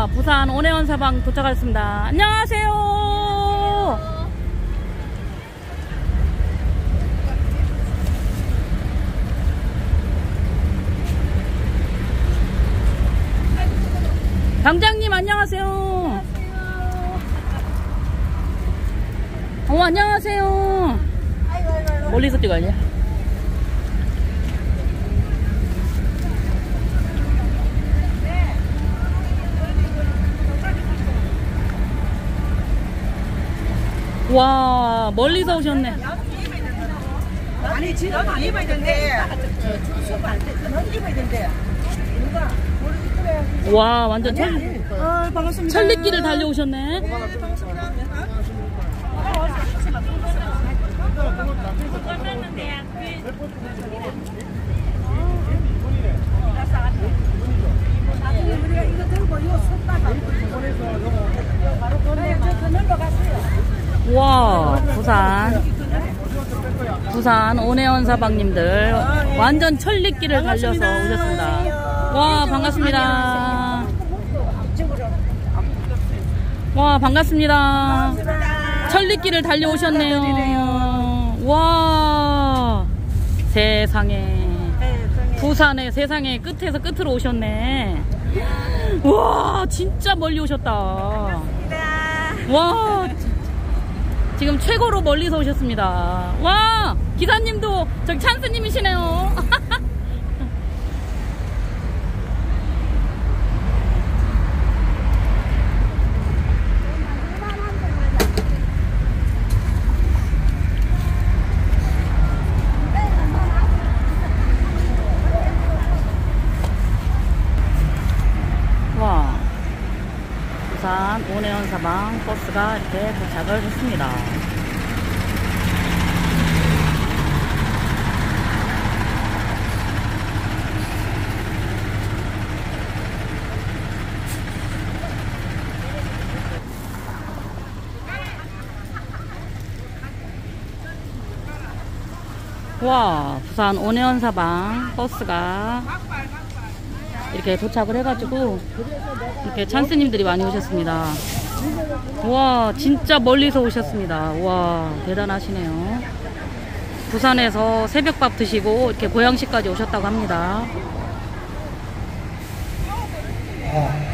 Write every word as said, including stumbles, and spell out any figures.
와, 부산 온혜원 사방 도착했습니다. 안녕하세요. 방장님 안녕하세요. 어, 안녕하세요. 멀리서 찍어야지. 와, 멀리서 오셨네. 아니, 지금 입어야 된대. 수업 안 돼. 그건 입어야 된대. 누가? 와, 완전 철, 어, 반갑습니다. 천리길을 달려오셨네. 네, 반갑습니다. 우리가 이거 들고 이거 손다가 바로 그늘로 갔어요. 와, 부산 부산 온혜원 사방님들 완전 천리길을 달려서 오셨습니다. 와, 반갑습니다. 와, 반갑습니다. 천리길을 달려오셨네요. 와, 세상에 부산의 세상의 끝에서 끝으로 오셨네. 와, 진짜 멀리 오셨다. 와, 지금 최고로 멀리서 오셨습니다. 와, 기사님도 저기 찬스님이시네요. 와, 부산 온혜원 사방 버스가 이렇게 도착을 했습니다. 와, 부산 온혜원 사방 버스가 이렇게 도착을 해가지고 이렇게 찬스님들이 많이 오셨습니다. 와, 진짜 멀리서 오셨습니다. 와, 대단하시네요. 부산에서 새벽밥 드시고 이렇게 고양시까지 오셨다고 합니다.